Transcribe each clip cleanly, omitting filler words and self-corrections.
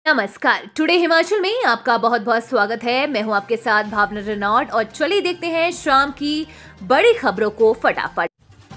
नमस्कार। टुडे हिमाचल में आपका बहुत बहुत स्वागत है। मैं हूं आपके साथ भावना रेनॉल्ड और चलिए देखते हैं शाम की बड़ी खबरों को फटाफट।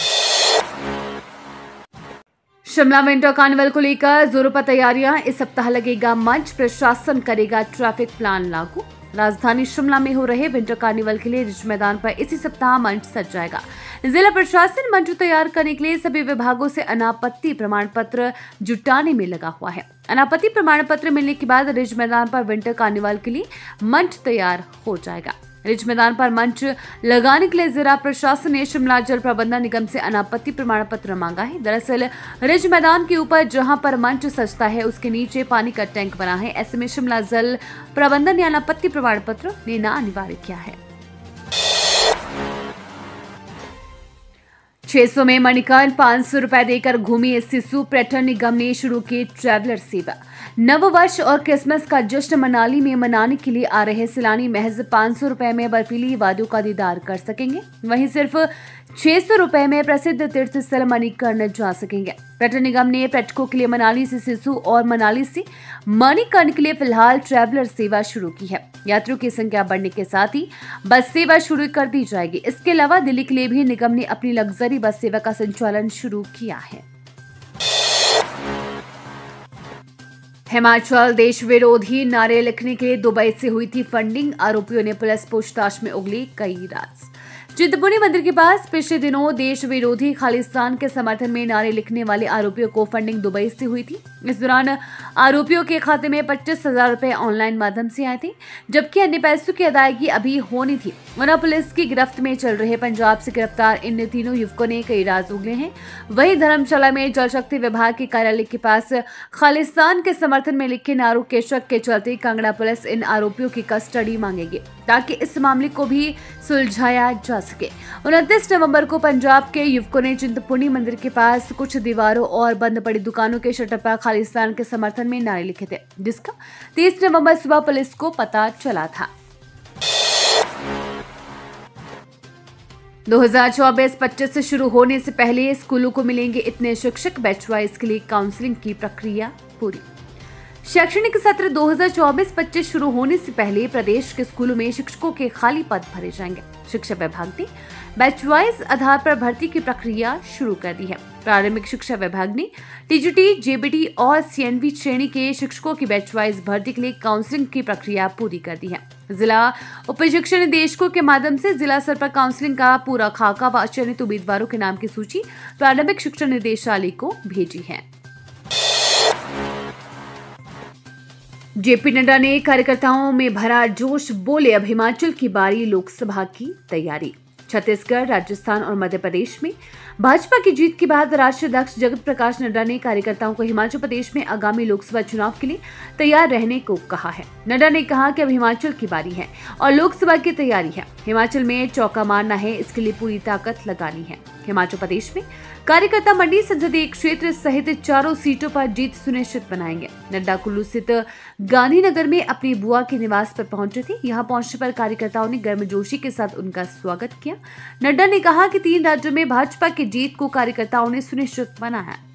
शिमला विंटर कार्निवल को लेकर जोरों पर तैयारियां। इस सप्ताह लगेगा मंच, प्रशासन करेगा ट्रैफिक प्लान लागू। राजधानी शिमला में हो रहे विंटर कार्निवल के लिए रिज मैदान पर इसी सप्ताह मंच सज जाएगा। जिला प्रशासन मंच तैयार करने के लिए सभी विभागों से अनापत्ति प्रमाण पत्र जुटाने में लगा हुआ है। अनापत्ति प्रमाण पत्र मिलने के बाद रिज मैदान पर विंटर कार्निवल के लिए मंच तैयार हो जाएगा। रिज मैदान पर मंच लगाने के लिए जिला प्रशासन ने शिमला जल प्रबंधन निगम से अनापत्ति प्रमाण पत्र मांगा है। दरअसल रिज मैदान के ऊपर जहां पर मंच सजता है उसके नीचे पानी का टैंक बना है। ऐसे में शिमला जल प्रबंधन ने अनापत्ति प्रमाण पत्र लेना अनिवार्य किया है। 600 में मणिकर्ण 500 रुपए देकर घूमी सिसु। पर्यटन निगम ने शुरू की ट्रैवलर सेवा। नववर्ष और क्रिसमस का जश्न मनाली में मनाने के लिए आ रहे सैलानी महज 500 रुपए में बर्फीली वादियों का दीदार कर सकेंगे। वहीं सिर्फ 600 रुपए में प्रसिद्ध तीर्थ स्थल मणिकर्ण जा सकेंगे। पर्यटन निगम ने पर्यटकों के लिए मनाली से सिसु और मनाली से मणिकर्ण के लिए फिलहाल ट्रैवलर सेवा शुरू की है। यात्रियों की संख्या बढ़ने के साथ ही बस सेवा शुरू कर दी जाएगी। इसके अलावा दिल्ली के लिए भी निगम ने अपनी लग्जरी बस सेवा का संचालन शुरू किया है। हिमाचल देश विरोधी नारे लिखने के लिए दुबई से हुई थी फंडिंग। आरोपियों ने पुलिस पूछताछ में उगली कई राज। चिंतपूर्णी मंदिर के पास पिछले दिनों देश विरोधी खालिस्तान के समर्थन में नारे लिखने वाले आरोपियों को फंडिंग दुबई से हुई थी। इस दौरान आरोपियों के खाते में 25,000 रुपए ऑनलाइन माध्यम से आए थे, जबकि अन्य पैसों की अदायगी अभी होनी थी। वरना पुलिस की गिरफ्त में चल रहे पंजाब से गिरफ्तार इन तीनों युवकों ने कई राज उगले हैं। वहीं धर्मशाला में जल शक्ति विभाग के कार्यालय के पास खालिस्तान के समर्थन में लिखे नारों के शक के चलते कांगड़ा पुलिस इन आरोपियों की कस्टडी मांगेगी ताकि इस मामले को भी सुलझाया जा सके। 29 नवंबर को पंजाब के युवकों ने चिंतपूर्णी मंदिर के पास कुछ दीवारों और बंद पड़ी दुकानों के शटर पर खालिस्तान के समर्थन में नारे लिखे थे, जिसका 30 नवंबर सुबह पुलिस को पता चला था। 2024-25 से शुरू होने से पहले स्कूलों को मिलेंगे इतने शिक्षक। बैच वाइज के लिए काउंसलिंग की प्रक्रिया पूरी। शैक्षणिक सत्र 2024-25 शुरू होने से पहले प्रदेश के स्कूलों में शिक्षकों के खाली पद भरे जाएंगे। शिक्षा विभाग ने बैच वाइज आधार पर भर्ती की प्रक्रिया शुरू कर दी है। प्रारंभिक शिक्षा विभाग ने टीजीटी, जेबीटी और सीएनवी श्रेणी के शिक्षकों की बैच वाइज भर्ती के लिए काउंसलिंग की प्रक्रिया पूरी कर दी है। जिला उप शिक्षा निदेशकों के माध्यम से जिला स्तर पर काउंसलिंग का पूरा खाका व चयनित उम्मीदवारों के नाम की सूची प्रारंभिक शिक्षा निदेशालय को भेजी है। जेपी नड्डा ने कार्यकर्ताओं में भरा जोश। बोले, अब हिमाचल की बारी, लोकसभा की तैयारी। छत्तीसगढ़, राजस्थान और मध्य प्रदेश में भाजपा की जीत के बाद राष्ट्रीय अध्यक्ष जगत प्रकाश नड्डा ने कार्यकर्ताओं को हिमाचल प्रदेश में आगामी लोकसभा चुनाव के लिए तैयार रहने को कहा है। नड्डा ने कहा कि अब हिमाचल की बारी है और लोकसभा की तैयारी है। हिमाचल में चौका मारना है, इसके लिए पूरी ताकत लगानी है। हिमाचल प्रदेश में कार्यकर्ता मंडी संसदीय क्षेत्र सहित चारों सीटों पर जीत सुनिश्चित बनाएंगे। नड्डा कुल्लू स्थित गांधीनगर में अपनी बुआ के निवास पर पहुंचे थे। यहां पहुंचने पर कार्यकर्ताओं ने गर्मजोशी के साथ उनका स्वागत किया। नड्डा ने कहा कि 3 राज्यों में भाजपा की जीत को कार्यकर्ताओं ने सुनिश्चित बनाया।